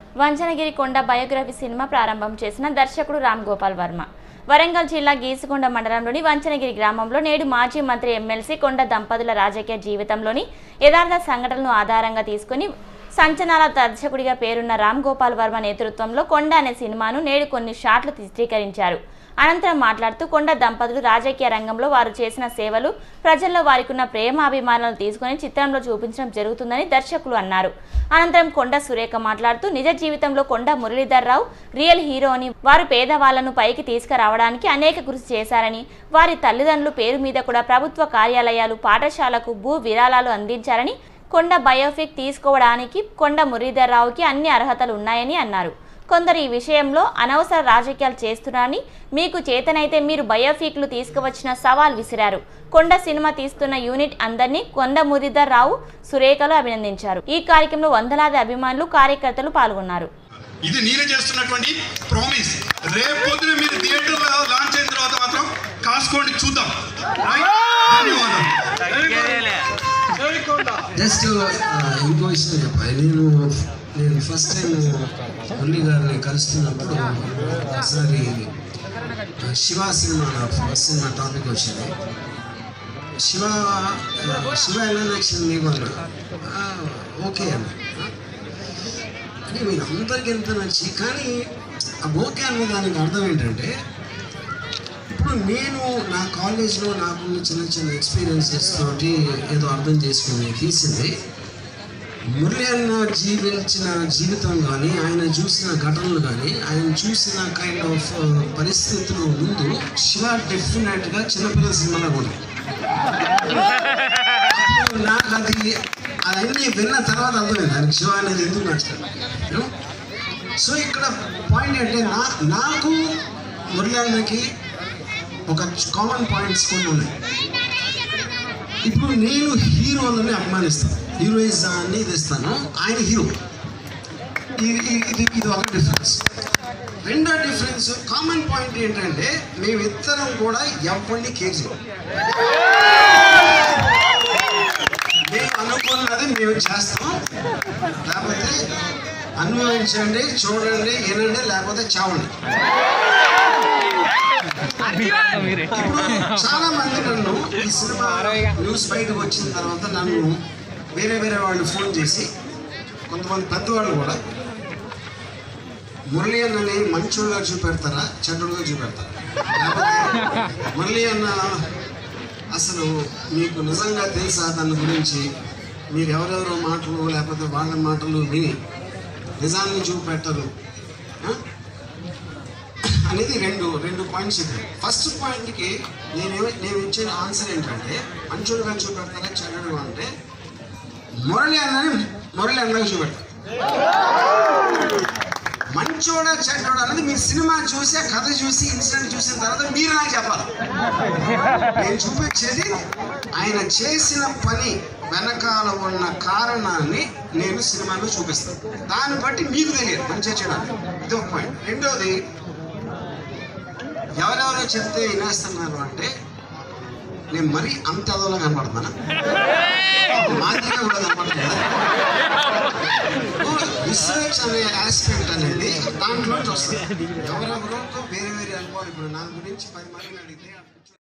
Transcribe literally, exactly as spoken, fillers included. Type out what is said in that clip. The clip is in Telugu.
వంచనగిరి కొండ బయోగ్రఫీ సినిమా ప్రారంభం చేసిన దర్శకుడు రామ్ గోపాల్ వర్మ వరంగల్ జిల్లా గీసుకొండ మండలంలోని వంచనగిరి గ్రామంలో నేడు మాజీ మంత్రి ఎమ్మెల్సీ కొండ దంపతుల రాజకీయ జీవితంలోని యథార్థ సంఘటనలను ఆధారంగా తీసుకుని సంచలనాల దర్శకుడిగా పేరున్న రామ్ గోపాల్ వర్మ నేతృత్వంలో కొండ అనే సినిమాను నేడు కొన్ని షాట్లు చిత్రీకరించారు. అనంతరం మాట్లాడుతూ కొండ దంపతులు రాజకీయ రంగంలో వారు చేసిన సేవలు ప్రజల్లో వారికున్న ప్రేమ అభిమానాలు తీసుకుని చిత్రంలో చూపించడం జరుగుతుందని దర్శకులు అన్నారు. అనంతరం కొండ సురేఖ మాట్లాడుతూ నిజ జీవితంలో కొండ మురళీధర్ రావు రియల్ హీరో అని, వారు పేదవాళ్లను పైకి తీసుకురావడానికి అనేక కృషి చేశారని, వారి తల్లిదండ్రుల పేరు మీద కూడా ప్రభుత్వ కార్యాలయాలు పాఠశాలకు భూ విరాళాలు అందించారని, కొండ బయోపిక్ తీసుకోవడానికి కొండ మురళీధర్ రావుకి అన్ని అర్హతలు ఉన్నాయని అన్నారు. కొందరు ఈ విషయంలో అనవసర రాజకీయాలు చేస్తున్నారని, మీకు చేతనైతే మీరు బయోపిక్లు తీసుకువచ్చిన సవాల్ విసిరారు. కొండ సినిమా తీస్తున్న యూనిట్ అందరినీ కొండ మురళీధర్ రావు సురేఖలు అభినందించారు. ఈ కార్యక్రమంలో వందలాది అభిమానులు కార్యకర్తలు పాల్గొన్నారు. ఇది నేను చేస్తున్నటువంటి ప్రామిస్. రేపు పొద్దున మీరు థియేటర్లో లాంచ్ అయిన తర్వాత మాత్రం కాసుకోండి, చూద్దాం. జస్ట్ ఇంకో విషయం చెప్పాలి. నేను నేను ఫస్ట్ టైం మురళి గారిని కలుస్తున్నప్పుడు ఒకసారి Shiva cinema first cinema topic వచ్చింది. శివ శివ ఎలా నచ్చింది మీకు అన్నా? ఓకే అన్న. అంటే మీరు అందరికీ ఎంత నచ్చి, కానీ ఆ ఓకే అనే దానికి అర్థం ఏంటంటే, ఇప్పుడు నేను నా కాలేజ్లో నాకున్న చిన్న చిన్న ఎక్స్పీరియన్సెస్ తోటి ఏదో అర్థం చేసుకుని తీసింది. మురళి అన్న జీవించిన జీవితం కానీ, ఆయన చూసిన ఘటనలు కానీ, ఆయన చూసిన కైండ్ ఆఫ్ పరిస్థితులు ముందు శివ డెఫినెట్గా చిన్నపిల్లల సినిమాలో కూడా నాకు అది అవన్నీ విన్న తర్వాత అర్థమైంది ఆయనకు శివ అనేది ఎందుకు నచ్చారు. సో ఇక్కడ పాయింట్ అంటే నా నాకు మురళి అన్నకి ఒక కామన్ పాయింట్స్ కొన్ని ఉన్నాయి. ఇప్పుడు నేను హీరోలని అభిమానిస్తాను, హీరోయిజాన్ని తెస్తాను, ఆయన హీరో. ఇది ఇది ఒక డిఫరెన్స్. రెండో డిఫరెన్స్ కామన్ పాయింట్ ఏంటంటే, మేమిద్దరం కూడా ఎవరిని కేర్ చేయం. మేము అనుకున్నది మేము చేస్తాం, లేకపోతే అనుభవించండి, చూడండి, వినండి, లేకపోతే చావండి. ఇప్పుడు చాలా మంది నన్ను ఈ సినిమా న్యూస్ బయటకు వచ్చిన తర్వాత నన్ను వేరే వేరే వాళ్ళు ఫోన్ చేసి, కొంతమంది పెద్దవాళ్ళు కూడా, మురళి అన్నని మంచోళ్ళగా చూపెడతారా చెడ్డోళ్ళగా చూపెడతారా, లేకపోతే మురళి అన్న అసలు మీకు నిజంగా తెలుసా దాని గురించి, మీరు ఎవరెవరో మాటలు లేకపోతే వాళ్ళ మాటలు విని నిజాన్ని చూపెట్టరు అనేది రెండు రెండు పాయింట్స్ చెప్పారు. ఫస్ట్ పాయింట్కి నేను నేను ఇచ్చిన ఆన్సర్ ఏంటంటే, మంచోళ్ళుగా చూపెడతారా చెడ్డోళ్ళుగా అంటే, మురళి అన్నని మురళి అన్నగా చూపెడతారు. మంచోడా చెడ్డోడా అనేది మీ సినిమా చూసి, ఆ కథ చూసి, ఇన్సిడెంట్ చూసిన తర్వాత మీరు నాకు చెప్పాలి. నేను చూపించేది ఆయన చేసిన పని వెనకాల ఉన్న కారణాన్ని నేను సినిమాలో చూపిస్తాను. దాన్ని బట్టి మీకు తెలియదు మంచిగా చేయడానికి. ఇది ఒక పాయింట్. రెండోది, ఎవరెవరో చెప్తే వినేస్తున్నారు అంటే, నేను మరీ అంత అదోలా కనపడుతున్నా, మాదిరిగా కూడా కనపడుతుంది. రీసెర్చ్ అనే ఆస్పెక్ట్ అనేది దాంట్లో వస్తుంది. ఎవరెవరో వేరే వేరే అనుభవాలు. ఇప్పుడు నా గురించి పది మందిని అడిగితే